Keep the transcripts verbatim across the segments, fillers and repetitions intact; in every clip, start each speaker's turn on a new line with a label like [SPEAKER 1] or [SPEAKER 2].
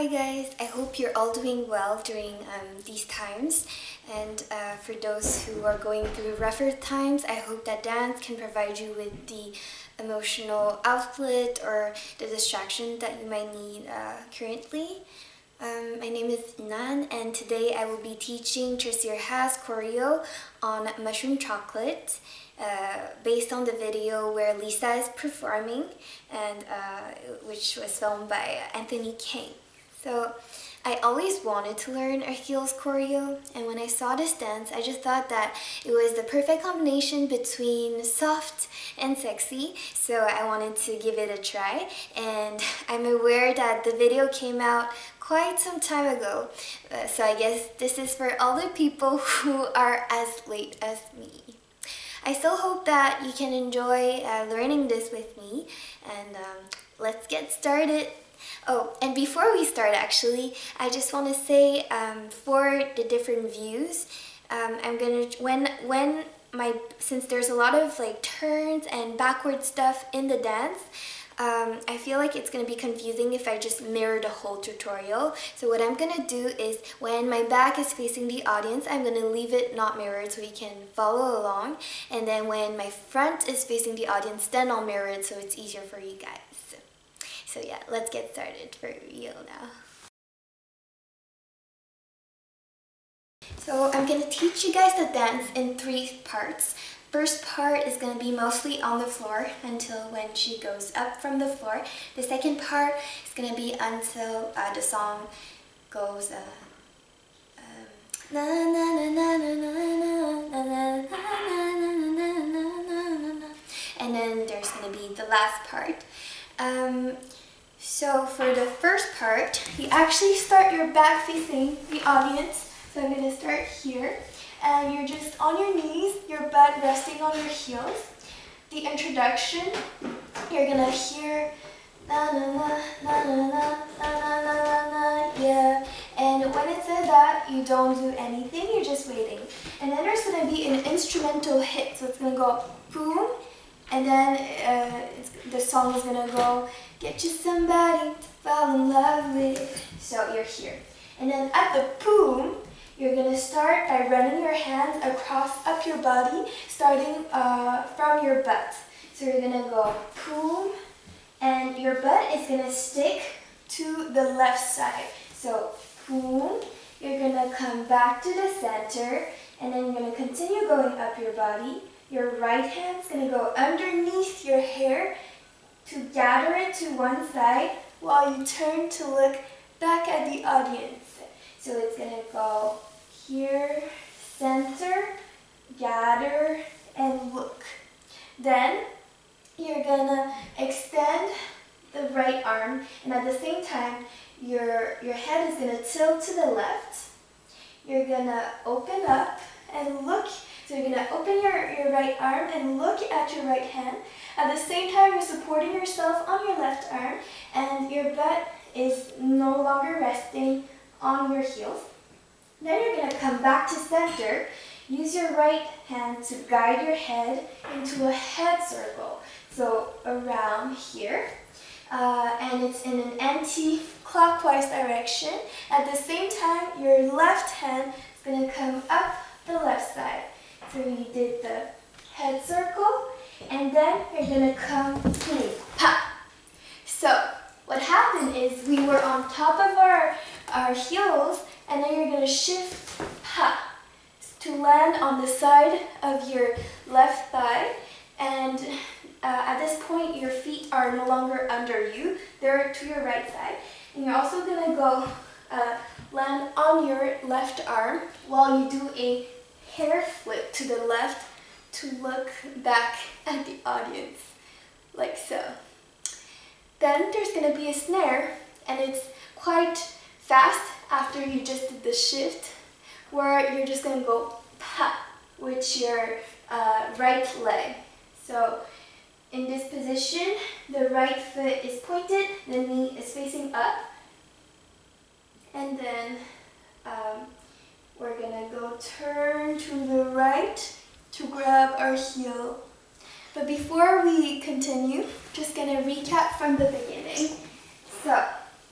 [SPEAKER 1] guys, I hope you're all doing well during um, these times, and uh, for those who are going through rougher times, I hope that dance can provide you with the emotional outlet or the distraction that you might need uh, currently. Um, my name is Yin Nan, and today I will be teaching Trisir Ha's choreo on Mushroom Chocolate, uh, based on the video where Lisa is performing, and uh, which was filmed by Anthony King. So I always wanted to learn a heels choreo, and when I saw this dance, I just thought that it was the perfect combination between soft and sexy, so I wanted to give it a try. And I'm aware that the video came out quite some time ago, uh, so I guess this is for all the people who are as late as me. I still hope that you can enjoy uh, learning this with me, and um, let's get started. Oh, and before we start, actually, I just want to say um, for the different views, um, I'm gonna when when my since there's a lot of like turns and backward stuff in the dance. Um, I feel like it's going to be confusing if I just mirror the whole tutorial. So what I'm going to do is when my back is facing the audience, I'm going to leave it not mirrored so you can follow along. And then when my front is facing the audience, then I'll mirror it so it's easier for you guys. So yeah, let's get started for real now. So I'm going to teach you guys the dance in three parts. First part is going to be mostly on the floor until when she goes up from the floor. The second part is going to be until uh, the song goes uh, um, na na na na na na na na na, and then there's going to be the last part. Um, so for the first part, you actually start your back facing the audience. So I'm going to start here. And you're just on your knees, your butt resting on your heels. The introduction, you're gonna hear na na na na na na na na na na, yeah. And when it says that, you don't do anything, you're just waiting. And then there's gonna be an instrumental hit, so it's gonna go boom, and then uh, it's, the song is gonna go get you somebody to fall in love with. So you're here, and then at the boom, you're going to start by running your hands across up your body, starting uh, from your butt. So you're going to go boom, and your butt is going to stick to the left side. So boom, you're going to come back to the center, and then you're going to continue going up your body. Your right hand's going to go underneath your hair to gather it to one side while you turn to look back at the audience. So it's going to go here, center, gather, and look. Then you're gonna extend the right arm, and at the same time, your, your head is gonna tilt to the left. You're gonna open up and look. So you're gonna open your, your right arm and look at your right hand. At the same time, you're supporting yourself on your left arm, and your butt is no longer resting on your heels. Then you're going to come back to center. Use your right hand to guide your head into a head circle. So around here. Uh, and it's in an anti-clockwise direction. At the same time, your left hand is going to come up the left side. So you did the head circle. And then you're going to come boom, pa. So what happened is we were on top of our, our heels, and then you're going to shift ha, to land on the side of your left thigh. And uh, at this point, your feet are no longer under you. They're to your right side. And you're also going to go uh, land on your left arm while you do a hair flip to the left to look back at the audience, like so. Then there's going to be a snare, and it's quite fast after you just did the shift, where you're just going to go pa with your uh, right leg. So in this position, the right foot is pointed, the knee is facing up, and then um, we're going to go turn to the right to grab our heel. But before we continue, just going to recap from the beginning. So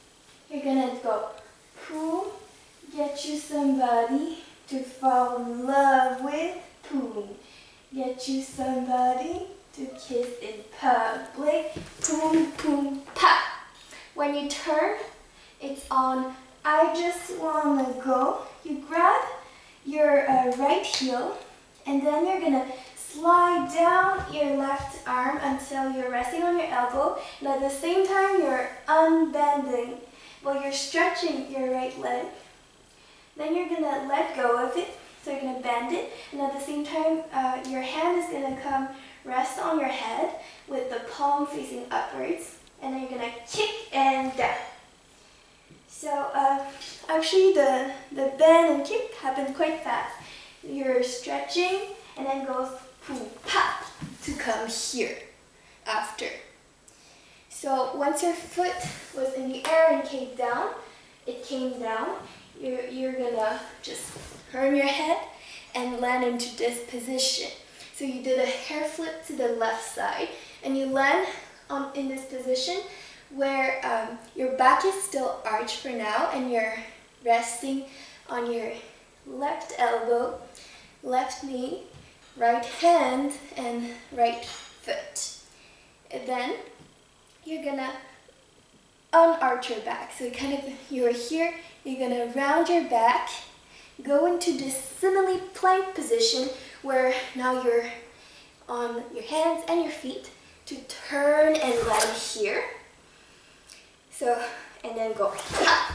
[SPEAKER 1] you're gonna go boom, get you somebody to fall in love with, boom. Get you somebody to kiss in public, boom, boom, pa. When you turn, it's on I just wanna go. You grab your uh, right heel, and then you're gonna slide down your left arm until you're resting on your elbow, and at the same time you're unbending while you're stretching your right leg. Then you're gonna let go of it, so you're gonna bend it, and at the same time uh, your hand is gonna come rest on your head with the palm facing upwards, and then you're gonna kick and down. So uh, actually the, the bend and kick happen quite fast. You're stretching and then goes boom, pop to come here after. So once your foot was in the air and came down, it came down, you're, you're gonna just turn your head and land into this position. So you did a hair flip to the left side and you land on, in this position where um, your back is still arched for now and you're resting on your left elbow, left knee, right hand, and right foot. And then you're gonna unarch your back. So kind of, you're here, you're gonna round your back, go into this simile plank position where now you're on your hands and your feet to turn and land here. So, and then go up.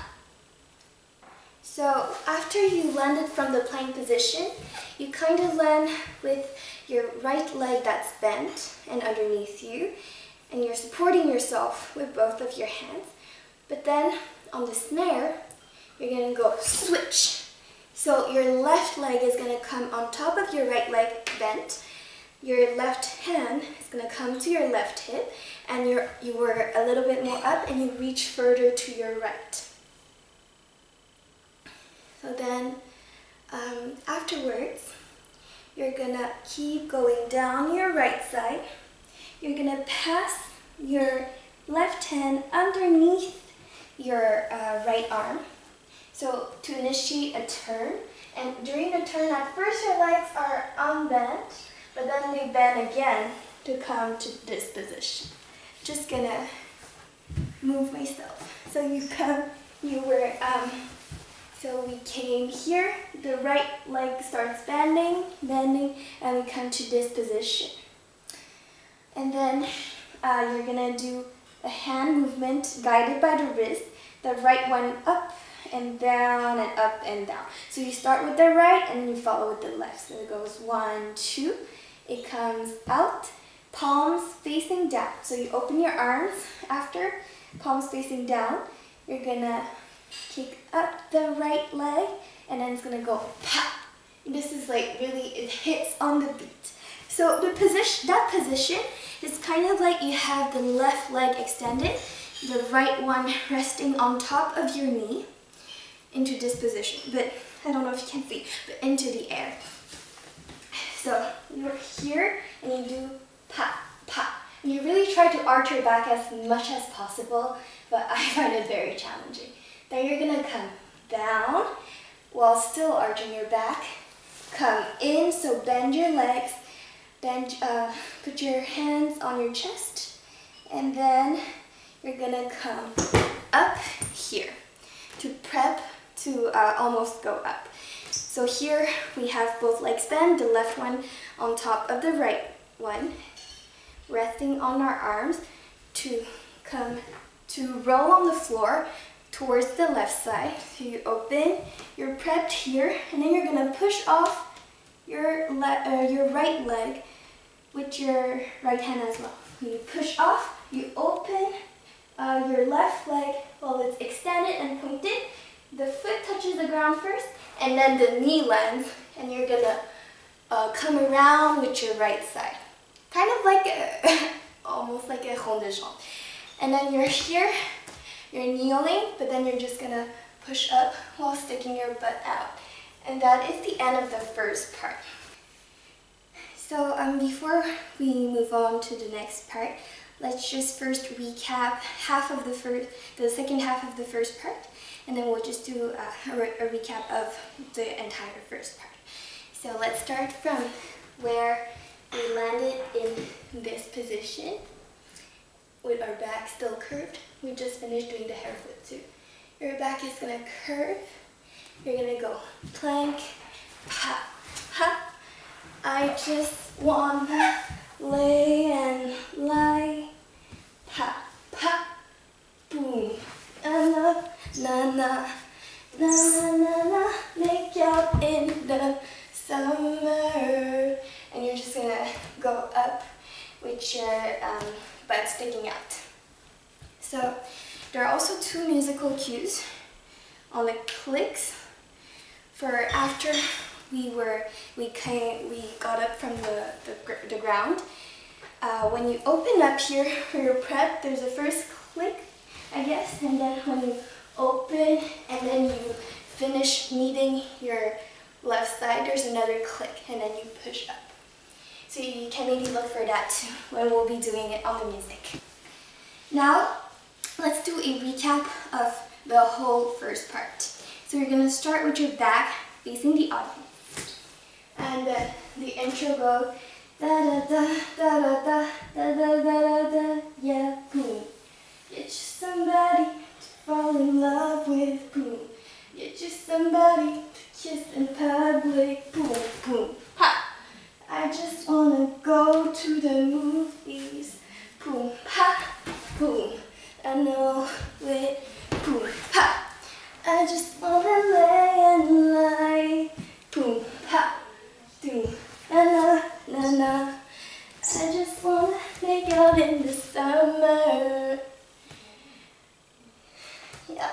[SPEAKER 1] So after you landed from the plank position, you kind of land with your right leg that's bent and underneath you, and you're supporting yourself with both of your hands. But then on the snare, you're gonna go switch. So your left leg is gonna come on top of your right leg bent. Your left hand is gonna come to your left hip, and you're, you were a little bit more up and you reach further to your right. So then um, afterwards, you're gonna keep going down your right side. You're gonna pass your left hand underneath your uh, right arm. So to initiate a turn, and during the turn at first your legs are unbent, but then they bend again to come to this position. Just gonna move myself. So you come, you were, um, so we came here, the right leg starts bending, bending, and we come to this position. And then uh, you're gonna do a hand movement guided by the wrist, the right one up and down and up and down. So you start with the right and then you follow with the left. So it goes one, two, it comes out, palms facing down. So you open your arms after, palms facing down. You're gonna kick up the right leg and then it's gonna go pop. This is like really, it hits on the beat. So the position, that position is kind of like you have the left leg extended, the right one resting on top of your knee into this position. But I don't know if you can see, but into the air. So you're here and you do pop, pop. And you really try to arch your back as much as possible, but I find it very challenging. Then you're gonna come down while still arching your back. Come in, so bend your legs. Bend, uh, put your hands on your chest, and then you're gonna come up here to prep to uh, almost go up. So here we have both legs bent, the left one on top of the right one, resting on our arms to come to roll on the floor towards the left side. So you open, you're prepped here, and then you're gonna push off your, le uh, your right leg with your right hand as well. You push off, you open uh, your left leg while it's extended and pointed. The foot touches the ground first, and then the knee lands, and you're gonna uh, come around with your right side. Kind of like a, almost like a rond de jambe. And then you're here, you're kneeling, but then you're just gonna push up while sticking your butt out. And that is the end of the first part. So um, before we move on to the next part, let's just first recap half of the first, the second half of the first part, and then we'll just do a, a, re a recap of the entire first part. So let's start from where we landed in this position with our back still curved. We just finished doing the hair flip too. Your back is gonna curve. You're gonna go plank, pa, pa. I just wanna lay and lie, pa, pa, boom, na na na na na na na, make out in the summer. And you're just gonna go up with your um, butt sticking out. So there are also two musical cues on the clicks for after we were we came we got up from the the, the ground. Uh, when you open up here for your prep, there's a first click, I guess, and then when you open and then you finish kneading your left side, there's another click, and then you push up. So you can maybe look for that too when we'll be doing it on the music. Now, let's do a recap of the whole first part. So you're going to start with your back facing the audience. And uh, the intro goes da da da da da da da da da da, yeah, boom. Get you somebody to fall in love with, boom. Get you somebody to kiss in public, boom, boom, ha. I just wanna go to the movies, boom, ha, boom. I know it, boom, ha. I just wanna lay and lie, boom, ha, boom, na na na na. I just wanna make out in the summer. Yeah.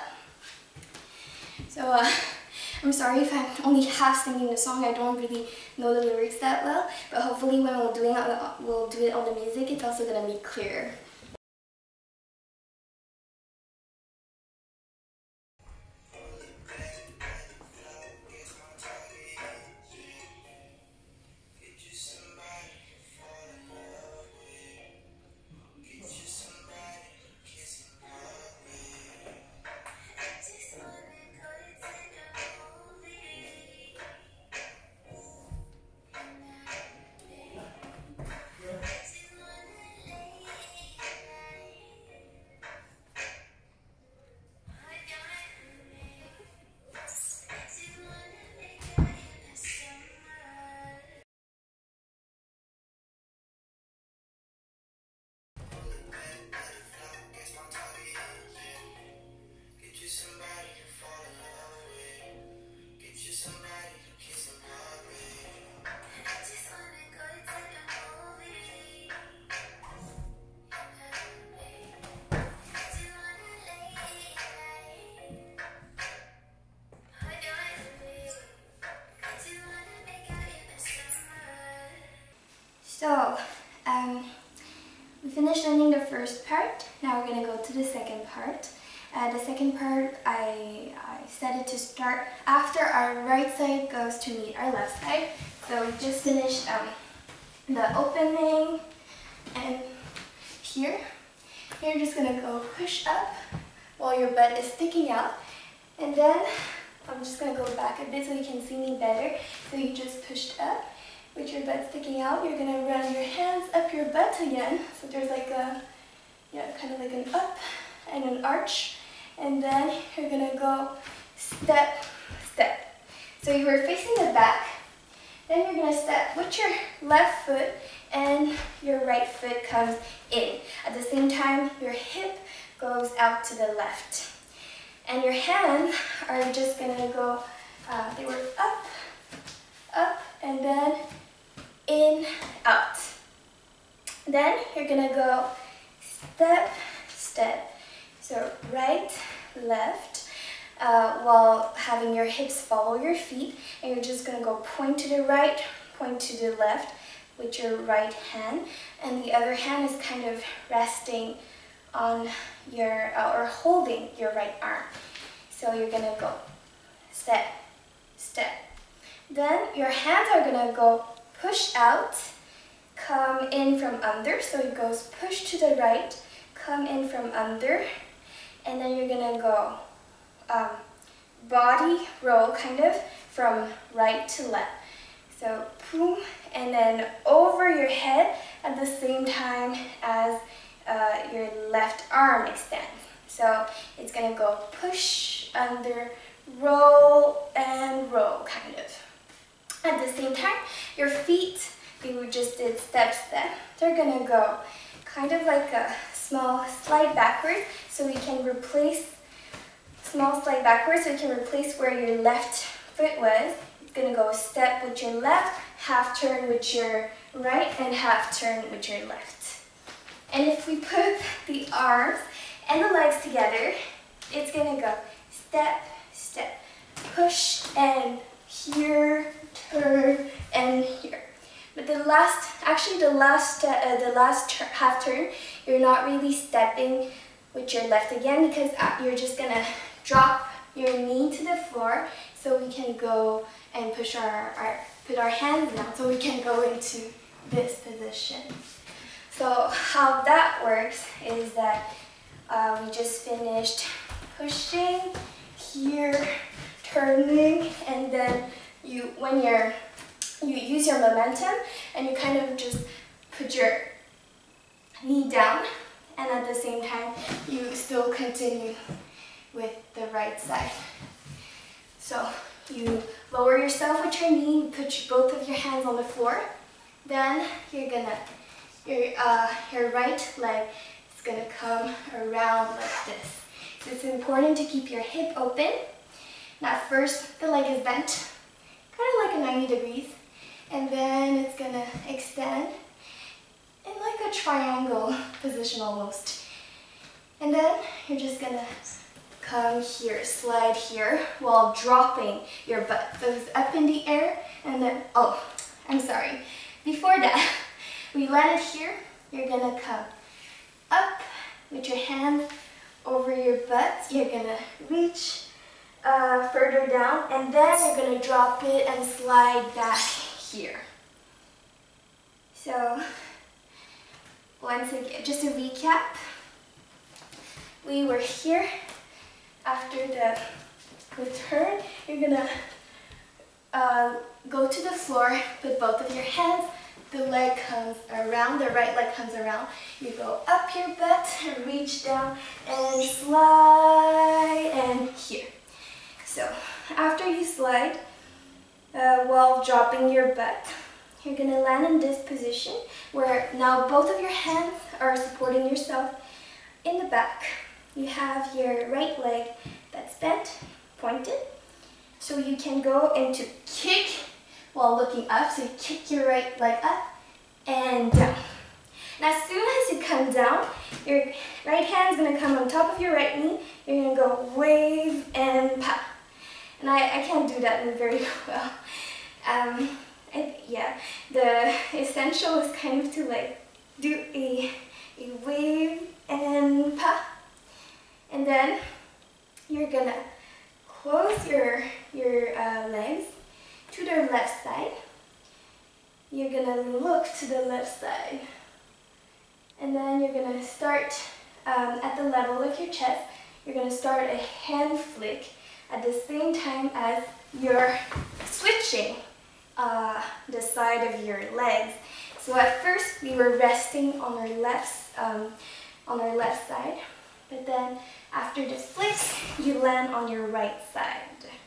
[SPEAKER 1] So uh, I'm sorry if I'm only half singing the song. I don't really know the lyrics that well, but hopefully when we're doing it on the, we'll do it on the music, it's also gonna be clearer. So, um, we finished learning the first part. Now we're going to go to the second part. Uh, the second part, I, I set it to start after our right side goes to meet our left side. So we just finished um, the opening, and here, you're just going to go push up while your butt is sticking out. And then, I'm just going to go back a bit so you can see me better. So you just pushed up. With your butt sticking out, you're going to run your hands up your butt again. So there's like a, yeah, kind of like an up and an arch. And then you're going to go step, step. So you were facing the back. Then you're going to step with your left foot and your right foot comes in. At the same time, your hip goes out to the left. And your hands are just going to go, uh, they were up, up, and then in, out. Then you're gonna go step, step. So right, left, uh, while having your hips follow your feet. And you're just gonna go point to the right, point to the left with your right hand. And the other hand is kind of resting on your, uh, or holding your right arm. So you're gonna go step, step. Then your hands are gonna go push out, come in from under, so it goes push to the right, come in from under, and then you're gonna go um, body roll kind of from right to left. So boom, and then over your head at the same time as uh, your left arm extends. So it's gonna go push, under, roll, and roll kind of. At the same time, your feet, we just did steps then. They're gonna go kind of like a small slide backwards, so we can replace, small slide backwards, so we can replace where your left foot was. It's gonna go step with your left, half turn with your right, and half turn with your left. And if we put the arms and the legs together, it's gonna go step, step, push, and here, turn, and here. But the last, actually the last, uh, the last tur half turn, you're not really stepping with your left again, because you're just gonna drop your knee to the floor, so we can go and push our, our put our hands down, so we can go into this position. So how that works is that uh, we just finished pushing here, turning, and then you when you're you use your momentum and you kind of just put your knee down, and at the same time you still continue with the right side. So you lower yourself with your knee, you put your, both of your hands on the floor, then you're gonna your uh, your right leg is gonna come around like this. So it's important to keep your hip open. Now first the leg is bent, kind of like a ninety degrees, and then it's gonna extend in like a triangle position almost. And then you're just gonna come here, slide here, while dropping your butt. So it's up in the air, and then, oh, I'm sorry. Before that, we landed here, you're gonna come up with your hands over your butt. You're gonna reach uh, further down, and then you're gonna drop it and slide back here. So, once again, just a recap. We were here. After the, the turn, you're gonna uh, go to the floor, put both of your hands, the leg comes around, the right leg comes around. You go up your butt, and reach down, and slide, and here. So, after you slide, uh, while dropping your butt, you're gonna land in this position, where now both of your hands are supporting yourself in the back. You have your right leg that's bent, pointed, so you can go into kick while looking up. So you kick your right leg up and down. And as soon as you come down, your right hand is going to come on top of your right knee. You're going to go wave and pa. And I, I can't do that move very well. Um, I, yeah, the essential is kind of to like do a, a wave and pa. And then you're gonna close your, your uh, legs to the left side. You're gonna look to the left side. And then you're gonna start um, at the level of your chest. You're gonna start a hand flick at the same time as you're switching uh, the side of your legs. So at first we were resting on our left, um, on our left side. But then after the flick, you land on your right side.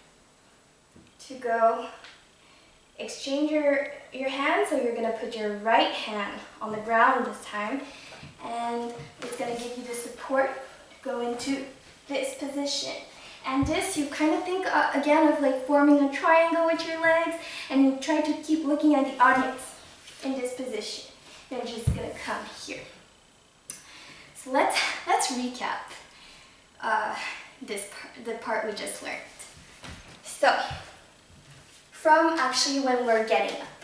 [SPEAKER 1] To go, exchange your, your hands, so you're gonna put your right hand on the ground this time, and it's gonna give you the support to go into this position. And this, you kind of think uh, again of like forming a triangle with your legs, and you try to keep looking at the audience in this position. You're just gonna come here. So let's, let's recap uh, this part, the part we just learned. So, from actually when we're getting up.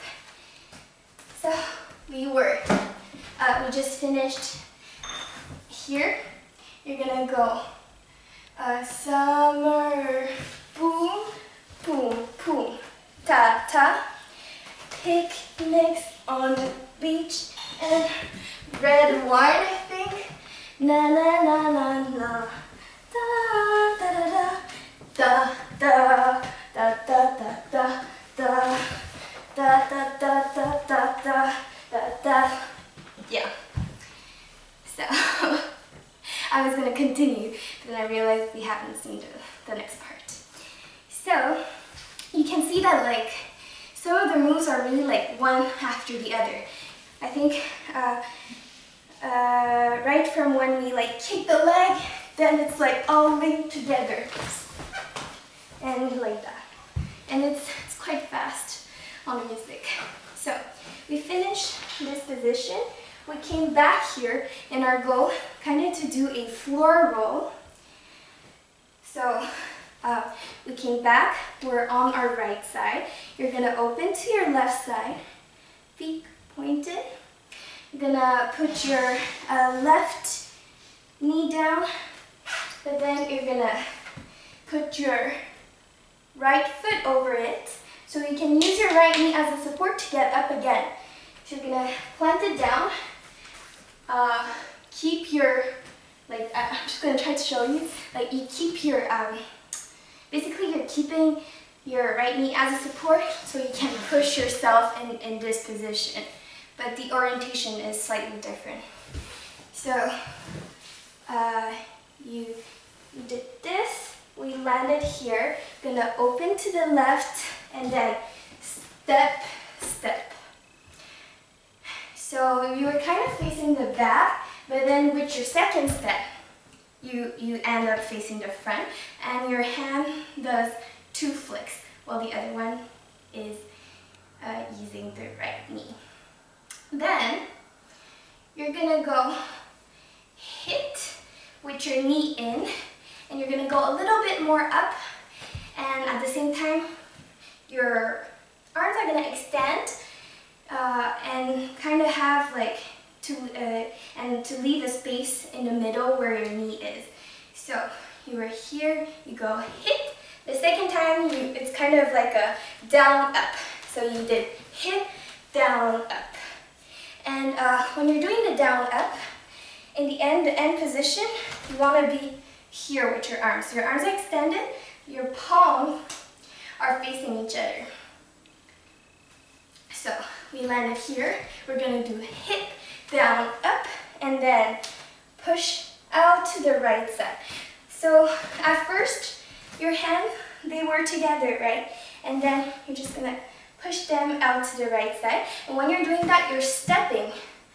[SPEAKER 1] So, we were, uh, we just finished here. You're gonna go uh, summer, boom, boom, boom, ta, ta. picnics on the beach and red wine, I think. Na na na na na. Da da da da da da da da da da da da da da da da da da. Yeah. So I was gonna continue, but then I realized we haven't seen the, the next part. So you can see that like some of the moves are really like one after the other. I think uh, uh, right from when we like kick the leg, then it's like all linked together and like that. And it's, it's quite fast on the music. So we finished this position. We came back here in our goal kind of to do a floor roll. So uh, we came back, we're on our right side. You're gonna open to your left side, feet pointed. You're gonna put your uh, left knee down, but then you're gonna put your right foot over it. So you can use your right knee as a support to get up again. So you're gonna plant it down. Uh, keep your, like, I'm just gonna try to show you, like you keep your, um, basically you're keeping your right knee as a support so you can push yourself in, in this position, but the orientation is slightly different. So, uh, you, you did this, we landed here, gonna open to the left and then step, step. So you were kind of facing the back, but then with your second step, you, you end up facing the front, and your hand does two flicks, while the other one is uh, using the right knee. Then, you're gonna go hit with your knee in, and you're gonna go a little bit more up, and at the same time, your arms are gonna extend, Uh, and kind of have like to uh, and to leave a space in the middle where your knee is. So you were here, you go hit. The second time you, it's kind of like a down up. So you did hit, down, up. And uh, when you're doing the down up, in the end, the end position, you want to be here with your arms. So your arms are extended, your palms are facing each other. So we landed here, we're going to do hip, down, up, and then push out to the right side. So at first, your hands, they were together, right? And then you're just going to push them out to the right side. And when you're doing that, you're stepping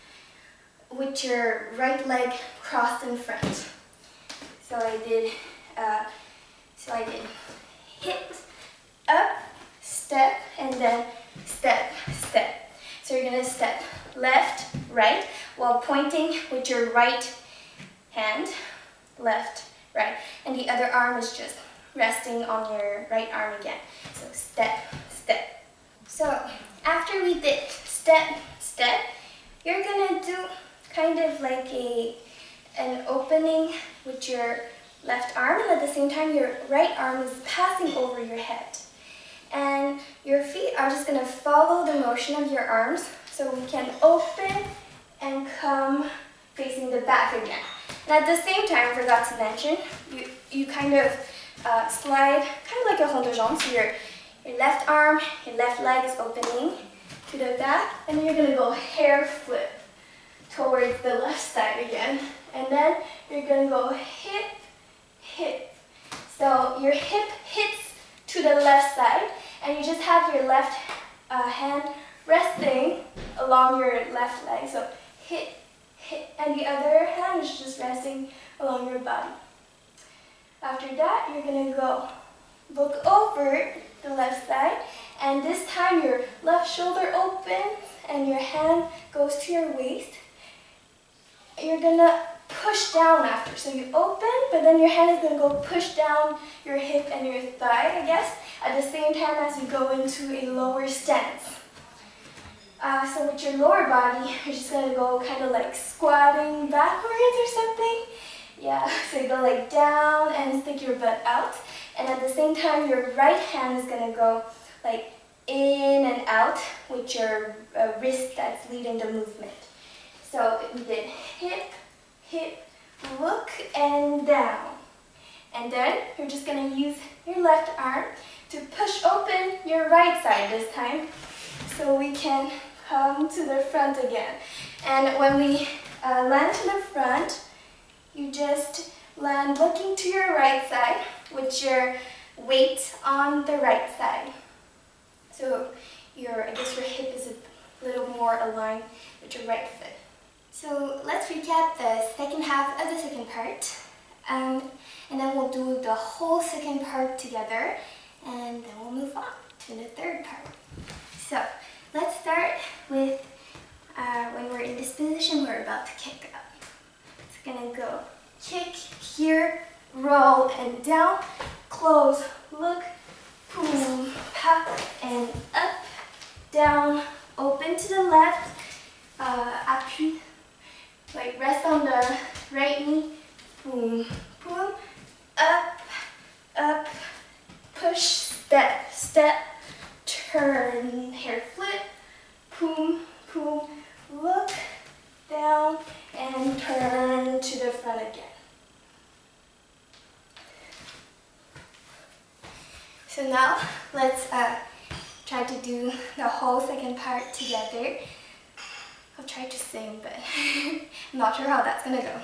[SPEAKER 1] with your right leg crossed in front. So I did, uh, so I did hip, up, step, and then step, step. So you're going to step left, right, while pointing with your right hand, left, right. And the other arm is just resting on your right arm again. So step, step. So after we did step, step, you're going to do kind of like a, an opening with your left arm, and at the same time your right arm is passing over your head. And your feet are just going to follow the motion of your arms, so we can open and come facing the back again. And at the same time, I forgot to mention, you, you kind of uh, slide, kind of like a rond de jambe, so your, your left arm, your left leg is opening to the back, and then you're going to go hair flip towards the left side again. And then you're going to go hip, hip. So your hip hits to the left side, and you just have your left uh, hand resting along your left leg. So hit, hit, and the other hand is just resting along your body. After that, you're going to go look over the left side, and this time your left shoulder opens and your hand goes to your waist. You're going to push down after. So you open, but then your hand is going to go push down your hip and your thigh, I guess, at the same time as you go into a lower stance. Uh, so with your lower body, you're just going to go kind of like squatting backwards or something. Yeah, so you go like down and stick your butt out. And at the same time, your right hand is going to go like in and out with your uh, wrist that's leading the movement. So we did hip, hip, look, and down. And then you're just going to use your left arm to push open your right side this time, so we can come to the front again. And when we uh, land to the front, you just land looking to your right side with your weight on the right side. So your, I guess your hip is a little more aligned with your right foot. So let's recap the second half of the second part. Um, and then we'll do the whole second part together, and then we'll move on to the third part. So let's start with uh, when we're in this position, we're about to kick up. It's gonna go kick here, roll and down, close, look, boom, pop, and up, down, open to the left, uh, appui, like rest on the right knee, boom, boom, up, up, push, step, step, turn, hair flip, boom, boom, look, down, and turn to the front again. So now let's uh, try to do the whole second part together. I'll try to sing, but I'm not sure how that's gonna go.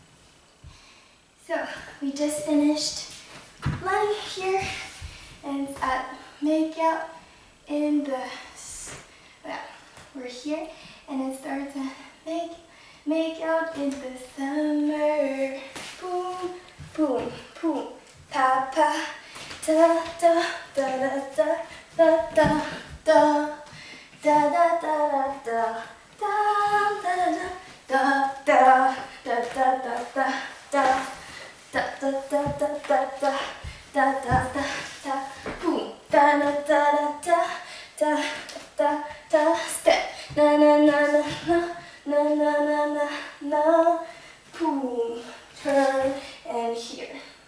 [SPEAKER 1] So we just finished lying here and uh, make out in the, well, we're here and it starts to make, make out in the summer. Boom, boom, boom, pa pa, da da da da da da da da da da da da. Da da da da da da da da da da da da da da da da da da da boom da da da da da da da step na na na na na na na na na boom turn and here.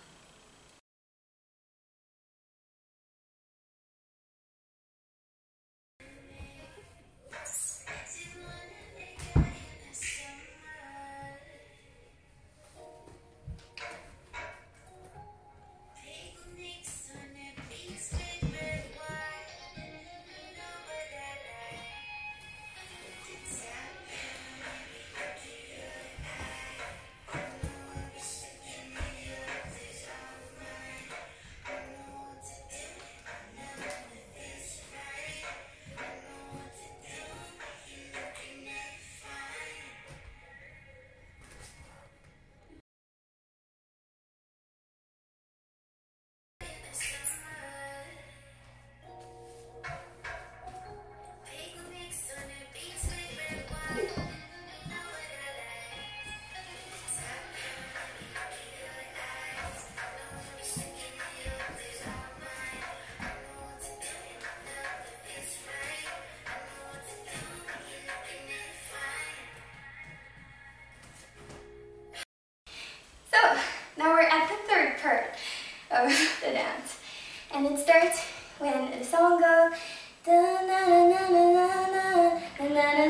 [SPEAKER 1] Of the dance, and it starts when the song goes da na na na na na na na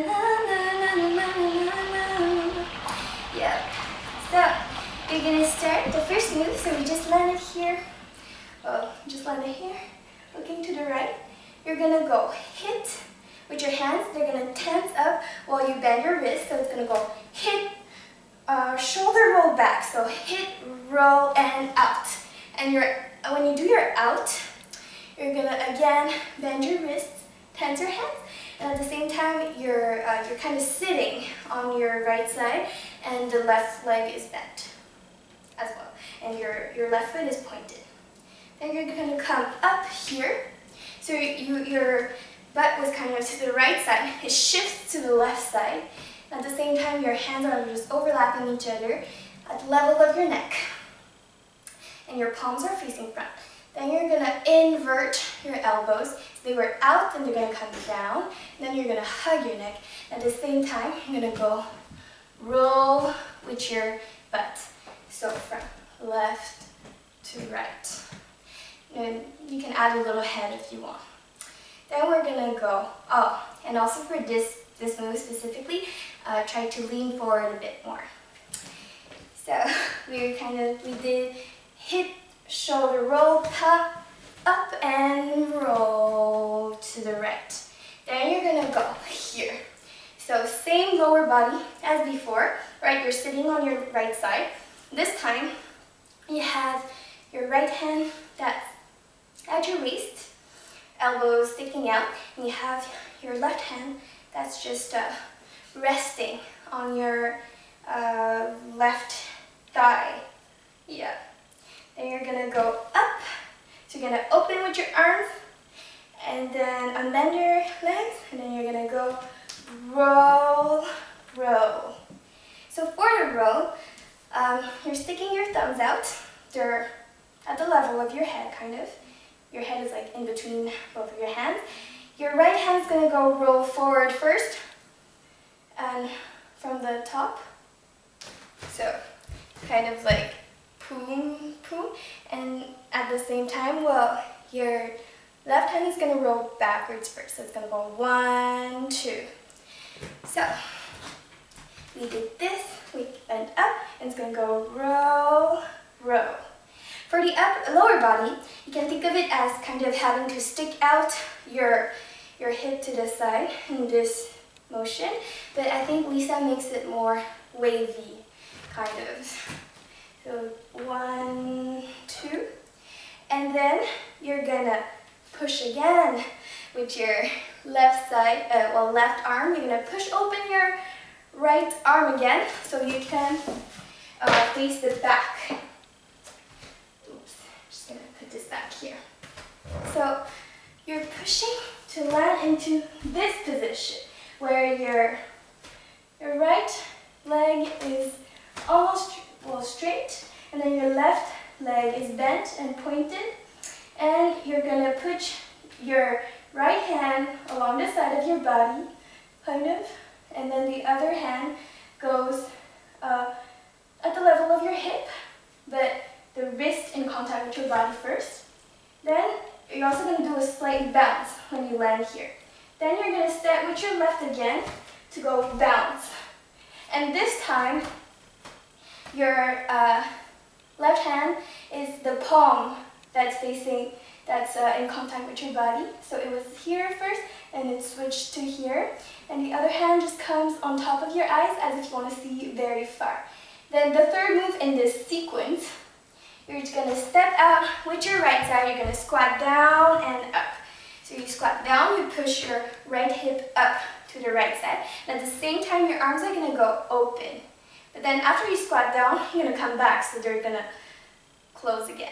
[SPEAKER 1] na na na. Yep. So you're gonna start the first move. So we just landed here. Oh, just landed here. Looking to the right. You're gonna go hit with your hands. They're gonna tense up while you bend your wrist. So it's gonna go hit, uh, shoulder roll back. So hit, roll, and out. And you're, when you do your out, you're gonna again bend your wrists, tense your hands, and at the same time you're uh, you're kind of sitting on your right side, and the left leg is bent as well, and your your left foot is pointed. Then you're gonna come up here, so you your butt was kind of to the right side. It shifts to the left side. At the same time, your hands are just overlapping each other at the level of your neck. And your palms are facing front. Then you're gonna invert your elbows. So they were out and they're gonna come down. And then you're gonna hug your neck. At the same time, you're gonna go roll with your butt. So from left to right. And you can add a little head if you want. Then we're gonna go, oh, and also for this, this move specifically, uh, try to lean forward a bit more. So we kind of, we did hip, shoulder roll, pop, up and roll to the right. Then you're gonna go here. So same lower body as before, right? You're sitting on your right side. This time, you have your right hand that's at your waist, elbows sticking out, and you have your left hand that's just uh, resting on your uh, left thigh. Yeah. Then you're gonna go up. So you're gonna open with your arms, and then unbend your legs, and then you're gonna go roll, roll. So for the roll, um, you're sticking your thumbs out. They're at the level of your head, kind of. Your head is like in between both of your hands. Your right hand's gonna go roll forward first, and from the top. So kind of like poom, poom. And at the same time, well, your left hand is gonna roll backwards first. So it's gonna go one, two. So we did this, we bend up, and it's gonna go roll, roll. For the upper, lower body, you can think of it as kind of having to stick out your, your hip to the side in this motion, but I think Lisa makes it more wavy, kind of. So one, two, and then you're gonna push again with your left side, uh, well, left arm. You're gonna push open your right arm again, so you can uh, face the back. This back here. So you're pushing to land into this position where your, your right leg is almost well straight, and then your left leg is bent and pointed, and you're gonna put your right hand along the side of your body, kind of, and then the other hand goes uh, at the level of your hip, but the wrist in contact with your body first. Then you're also going to do a slight bounce when you land here. Then you're going to step with your left again to go bounce. And this time, your uh, left hand is the palm that's facing, that's uh, in contact with your body. So it was here first, and it switched to here. And the other hand just comes on top of your eyes as if you want to see very far. Then the third move in this sequence, you're just going to step out with your right side. You're going to squat down and up. So you squat down, you push your right hip up to the right side. And at the same time, your arms are going to go open. But then after you squat down, you're going to come back, so they're going to close again.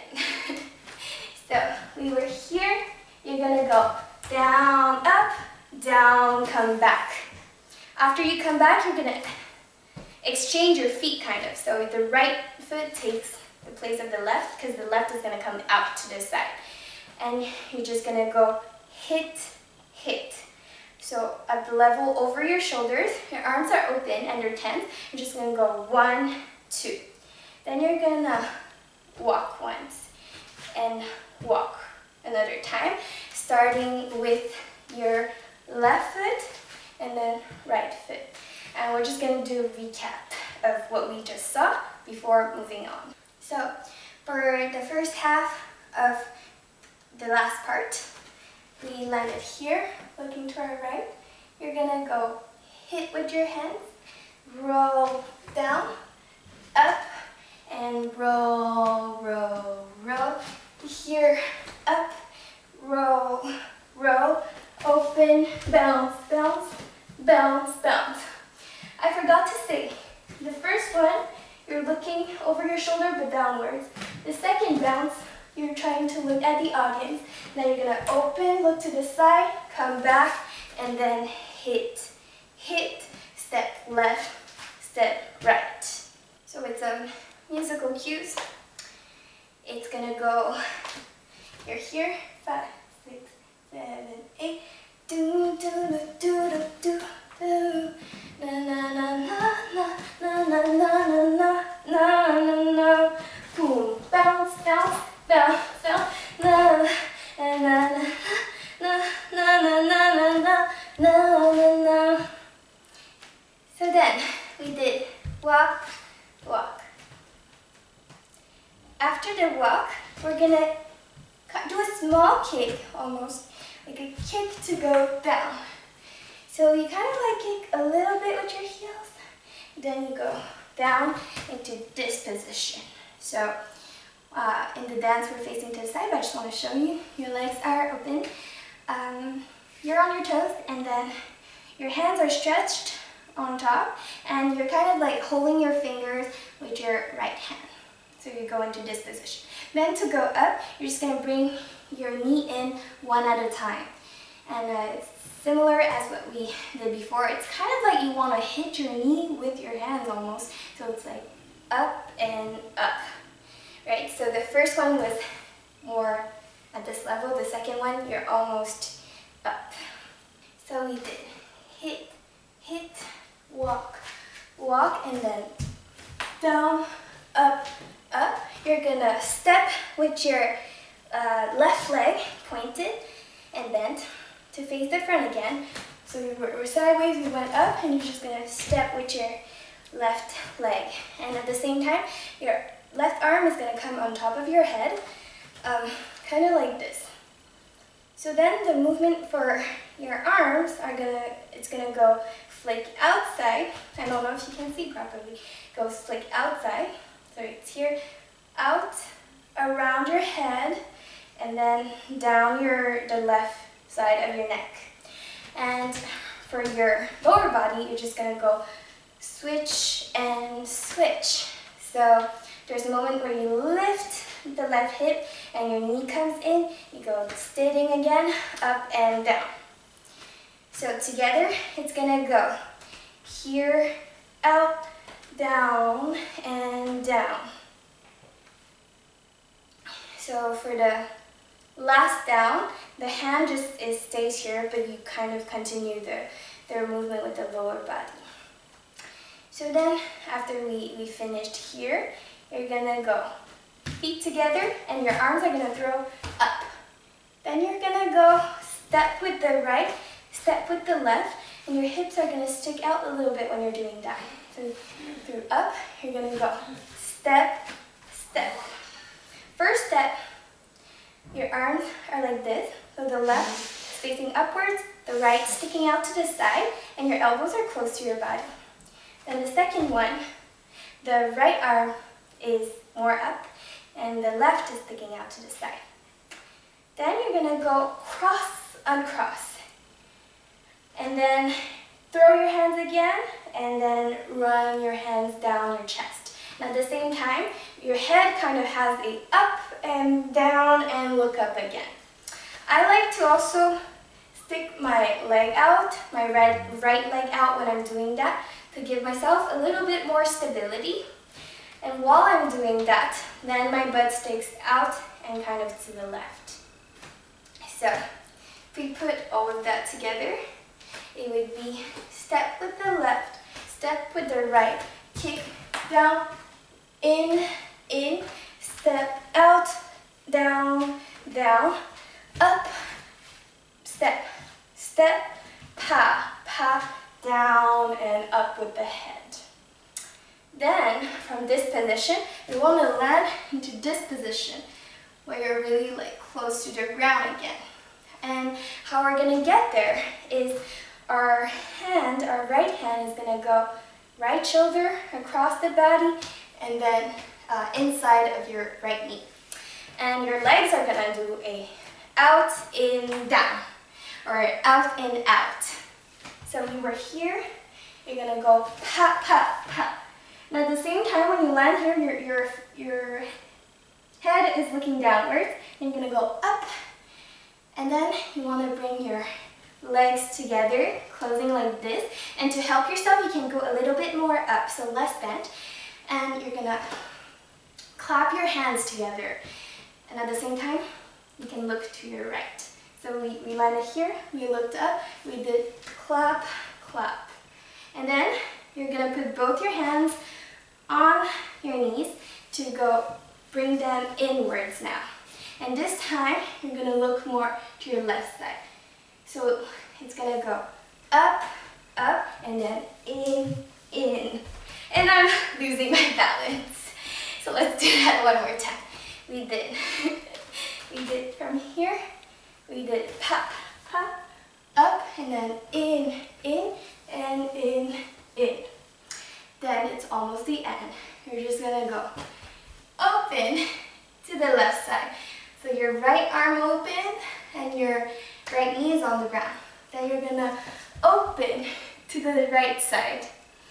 [SPEAKER 1] So we were here. You're going to go down, up, down, come back. After you come back, you're going to exchange your feet, kind of. So the right foot takes the place of the left, because the left is going to come out to this side. And you're just going to go hit, hit. So at the level over your shoulders, your arms are open and you're tense. You're just going to go one, two. Then you're going to walk once and walk another time, starting with your left foot and then right foot. And we're just going to do a recap of what we just saw before moving on. So for the first half of the last part, we landed here, looking to our right. You're gonna go hit with your hands, roll down, up, and roll, roll, roll. Here, up, roll, roll, open, bounce, bounce, bounce, bounce. I forgot to say, the first one, you're looking over your shoulder but downwards. The second bounce, you're trying to look at the audience. Then you're going to open, look to the side, come back, and then hit, hit, step left, step right. So with some musical cues, it's going to go, you're here, five, six, seven, eight, do, do, do, do, do, do. Na na na na na na na na na na na. Boom, bounce, bounce, bounce, bounce. Na na na na na na again, we did walk, walk. After the walk, we're gonna do a small kick, almost like a kick to go down. So you kind of like kick a little bit with your heels, then you go down into this position. So uh, in the dance we're facing to the side, but I just want to show you. Your legs are open, um, you're on your toes, and then your hands are stretched on top, and you're kind of like holding your fingers with your right hand. So you go into this position. Then to go up, you're just going to bring your knee in one at a time. And uh, it's similar as what we did before. It's kind of like you want to hit your knee with your hands almost. So it's like up and up. Right? So the first one was more at this level. The second one, you're almost up. So we did hit, hit, walk, walk, and then down, up, up. You're gonna step with your uh, left leg pointed and bent to face the front again. So we were sideways, we went up, and you're just gonna step with your left leg. And at the same time, your left arm is gonna come on top of your head, um, kind of like this. So then the movement for your arms are gonna, it's gonna go flick outside. I don't know if you can see properly. Go flick outside. So it's here, out, around your head, and then down your the left side of your neck. And for your lower body, you're just gonna go switch and switch. So there's a moment where you lift the left hip and your knee comes in, you go steadying again, up and down. So together, it's gonna go here, out, down, and down. So for the last down, the hand just is, stays here, but you kind of continue the, their movement with the lower body. So then, after we, we finished here, you're gonna go feet together, and your arms are gonna throw up. Then you're gonna go step with the right, step with the left, and your hips are gonna stick out a little bit when you're doing that. So through up, you're gonna go step, step. First step, your arms are like this. So the left is facing upwards, the right sticking out to the side, and your elbows are close to your body. Then the second one, the right arm is more up, and the left is sticking out to the side. Then you're gonna go cross, uncross. And then throw your hands again, and then run your hands down your chest. And at the same time, your head kind of has a up and down and look up again. I like to also stick my leg out, my right, right leg out when I'm doing that, to give myself a little bit more stability. And while I'm doing that, then my butt sticks out and kind of to the left. So if we put all of that together, it would be step with the left, step with the right, kick down, in, in, step out, down, down, up, step, step, pa, pa, down and up with the head. Then, from this position, you want to land into this position where you're really like close to the ground again. And how we're going to get there is our hand, our right hand is going to go right shoulder across the body and then uh, inside of your right knee. And your legs are going to do a out, in, down, or out, in, out. So when we're here, you're going to go pa, pa, pa. And at the same time, when you land here, your, your, your head is looking downwards. And you're going to go up. And then you want to bring your legs together, closing like this. And to help yourself, you can go a little bit more up, so less bent. And you're going to clap your hands together. And at the same time, you can look to your right. So we, we landed here, we looked up, we did clap, clap. And then you're going to put both your hands on your knees to go bring them inwards now. And this time, you're going to look more to your left side. So it's going to go up, up, and then in, in. And I'm losing my balance. So let's do that one more time. We did, we did from here, we did pop, pop, up, and then in, in, and in, in. Then it's almost the end. You're just gonna go open to the left side. So your right arm open and your right knee is on the ground. Then you're gonna open to the right side.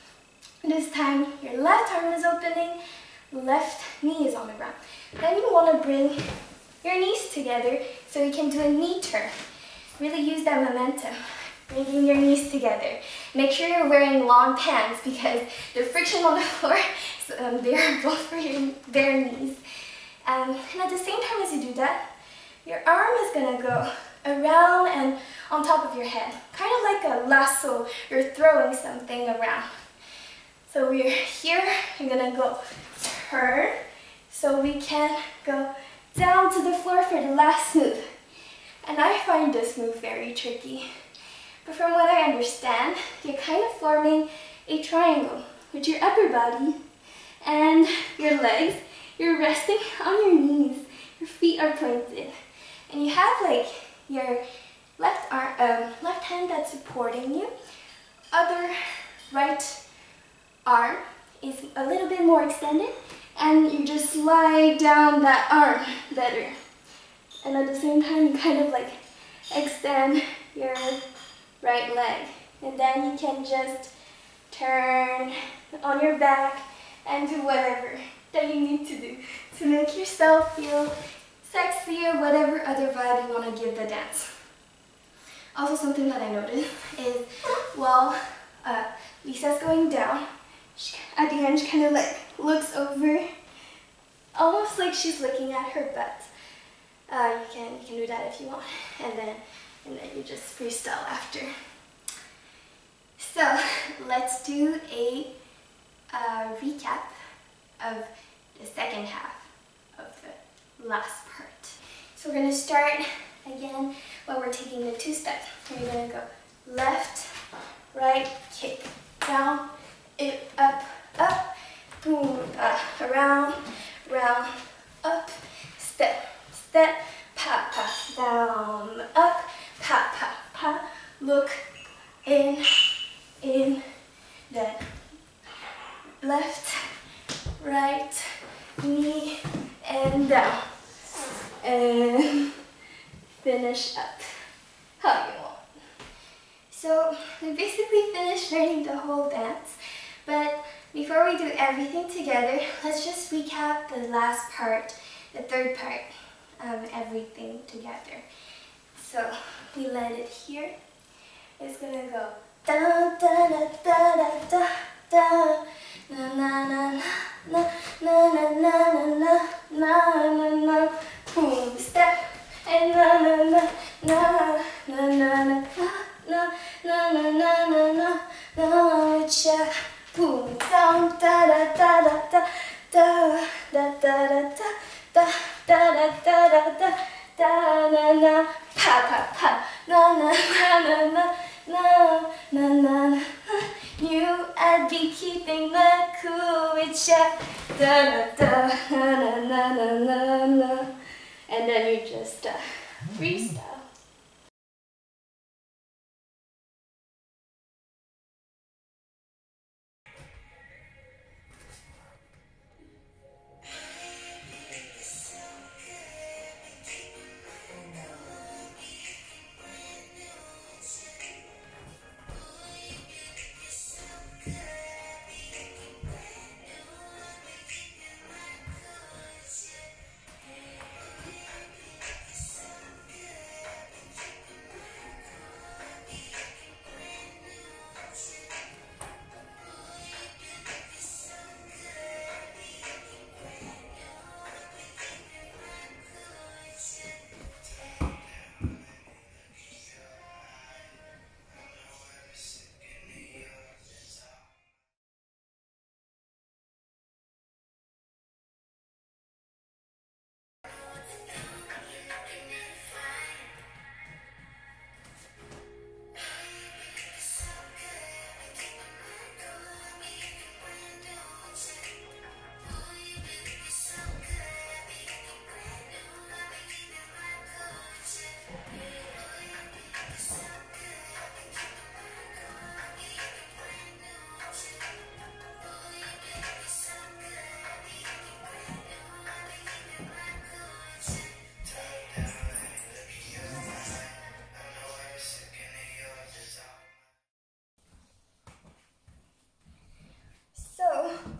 [SPEAKER 1] This time your left arm is opening, left knee is on the ground. Then you want to bring your knees together so you can do a knee turn. Really use that momentum, bringing your knees together. Make sure you're wearing long pants because the friction on the floor is unbearable for your bare knees. Um, and at the same time as you do that, your arm is going to go around and on top of your head. Kind of like a lasso, you're throwing something around. So we're here, you're going to go turn, so we can go down to the floor for the last move. And I find this move very tricky. But from what I understand, you're kind of forming a triangle with your upper body and your legs. You're resting on your knees, your feet are pointed. And you have like your left arm, um, left hand that's supporting you. Other right arm is a little bit more extended, and you just slide down that arm better. And at the same time, you kind of like extend your right leg. And then you can just turn on your back and do whatever that you need to do to make yourself feel sexy or whatever other vibe you want to give the dance. Also, something that I noticed is while uh, Lisa's going down, she, at the end she kind of like looks over, almost like she's looking at her butt. Uh, you can you can do that if you want, and then and then you just freestyle after. So let's do a uh, recap of the second half of the last part. So we're gonna start again while we're taking the two steps. We're gonna go left, right, kick, down, it, up, up, boom, uh, around, round, up, step, step, pa, pa, down, up, pa, pa, pa, look, in, in, then left, right, knee, and down, and finish up how you want. So we basically finished learning the whole dance, but before we do everything together, let's just recap the last part, the third part, um, everything together. So we let it here. It's gonna go da da da da da da da na na na na na na na na na na na boom step and na na na na na na na na na na na na na na cha boom down da da da da da da da da da da da da da da da da na na pa pa pa na na na na na na na na you I'd be keeping the cool with ya da da da na na na na, and then you just uh, freestyle.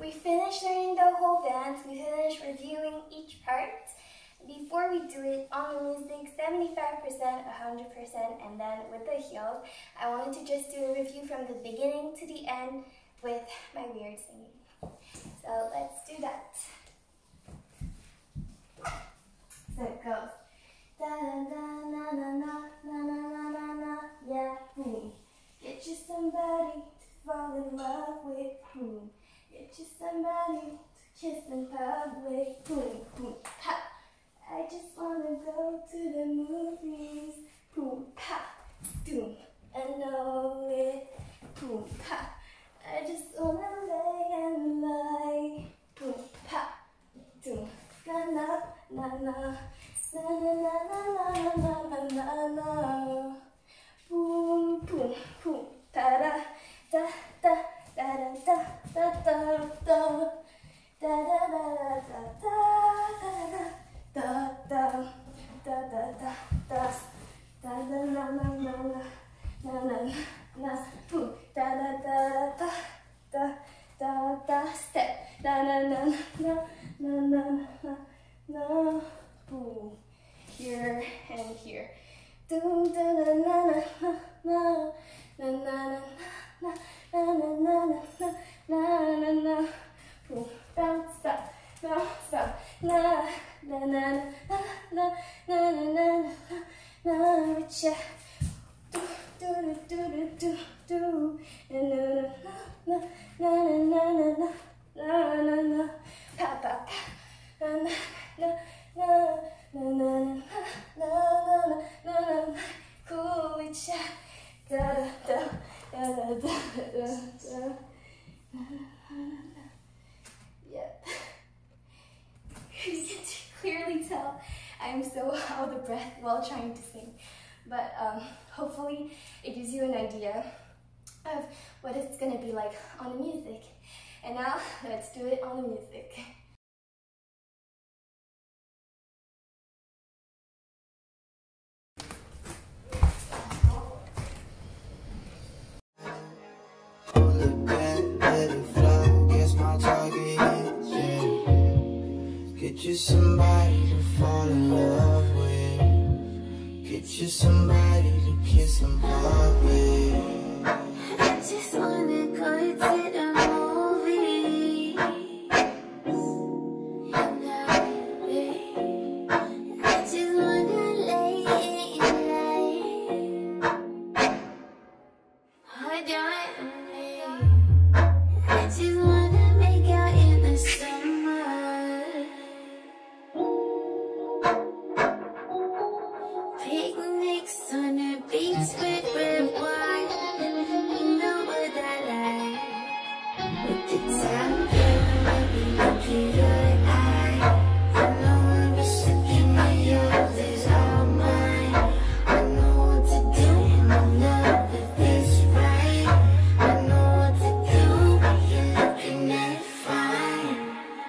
[SPEAKER 1] we finished learning the whole dance, we finished reviewing each part. Before we do it on the music, seventy-five percent, one hundred percent, and then with the heels, I wanted to just do a review from the beginning to the end with my weird singing. So let's do that. So it goes. Da da da na na na na na na na, yeah, boom. Get you somebody to fall in love with, boom. Get you somebody to kiss in public, boom, boom, ha. I just wanna go to the movies, boom, ha, doom, I know it, boom, ha. I just wanna lay and lie, boom, ha, doom, na na na na, na na na na na na na na, boom, boom, boom, da da da da da da da da da da da da da da. Da da da da da da da da na na na na na na na boom da da da da da da da step da na na na na na na na boom here and here do da na na na na na na na na na na na na na boom bounce stop bounce stop na na na na na na na na na with ya do do do do do do na na na na na na na na na pa pa pa na na na na na na na na cool with ya da da da da da da. Yep. You can clearly tell I'm so out of breath while trying to sing, but um, hopefully it gives you an idea of what it's going to be like on the music. And now let's do it on the music.
[SPEAKER 2] Get you somebody to fall in love with. Get you somebody to kiss in public.
[SPEAKER 3] I just wanna go to the movies. And I just wanna lay in light. Hold on me. I just wanna make out in the summer. Picnics on the beach with red wine. You know what I like. With the time girl, maybe look in your eye. I know when we're looking at yours is all mine. I know what to do when I'm love if it's right. I know what to do when you're looking at fine.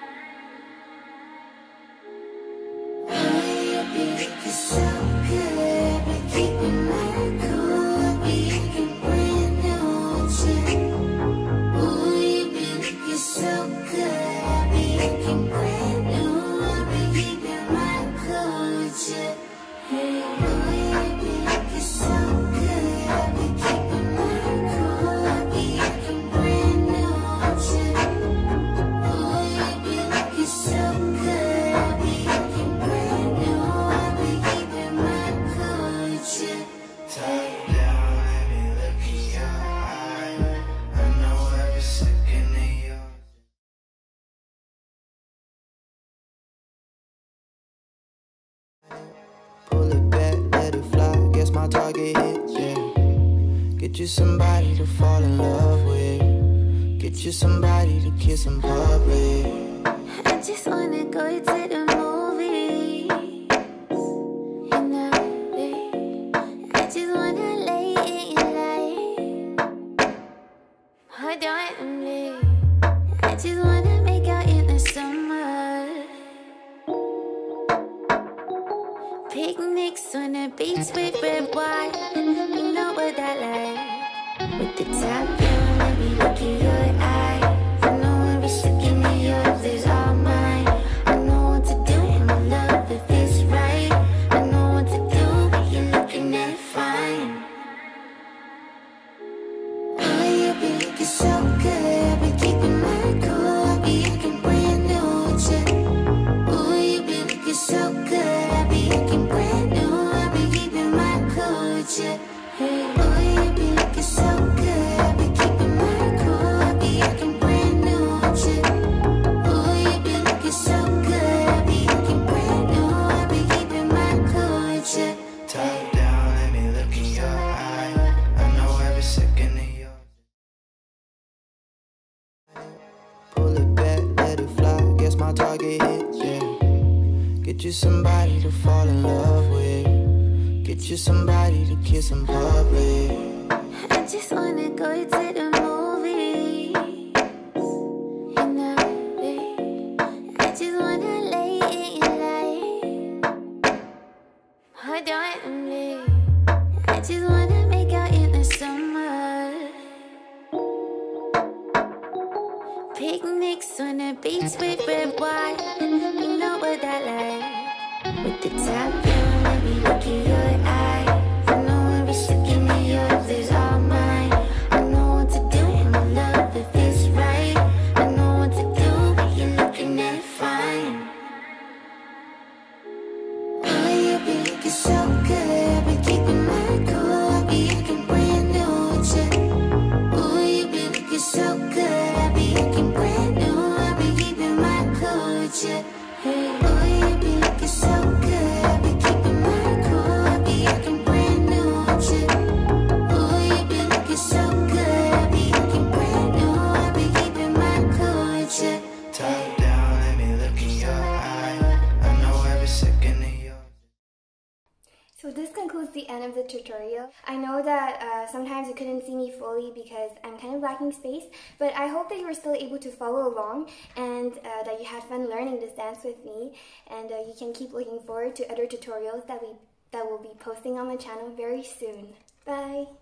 [SPEAKER 3] Oh, you be looking so good, but keeping my cool, be looking brand new shit. Ooh, you be looking so good, I be looking brand new, I be keeping my cool shit. Hey, ooh, you be looking so good, I be keeping my cool, I be looking brand new shit. Ooh, you be looking so good, I be looking brand new, I be keeping my cool shit.
[SPEAKER 2] Top down, let me look in your eye. I know every second of yours. Pull it back, let it fly. Guess my target hit, yeah. Get you somebody to fall in love with. Get you somebody to kiss in public.
[SPEAKER 3] I just wanna go to the movies. And I, I just wanna lay in light. Hold on me. I just wanna make out in the summer. Picnics on the beach with red wine. You know what I like. With the top down, let me look in your eye. I know when we're looking
[SPEAKER 2] Get you somebody to fall in love with. Get you somebody to kiss in public.
[SPEAKER 3] I just wanna go to the movies. You know, babe. I just wanna lay in your light. Hold on to me. I just wanna make out in the summer. Picnics on the beach with red wine. You know what I like. With the top down, let me look in your eyes. I know every second of yours is all mine. I know what to do in my love if it's right. I know what to do, but you're looking at it fine. Oh, you be looking so good. I've been keeping my cool. I'll be looking brand new with you. Oh, you be looking so good. I'll be looking brand new. I'll be keeping my cool with you. Hey, oh, you be looking so good. I'll be keeping my cool. I'll be looking brand new with you. Oh, you be looking so good. I'll be looking brand new. I'll be keeping my cool with you.
[SPEAKER 2] Top down, let me look in your eye. I know every second of yours.
[SPEAKER 1] So this concludes the end of the tutorial. I know that uh, sometimes you couldn't see me fully because I'm kind of lacking space, but I hope that you were still able to follow along and uh, that you had fun learning this dance with me, and uh, you can keep looking forward to other tutorials that we that we'll be posting on the channel very soon. Bye!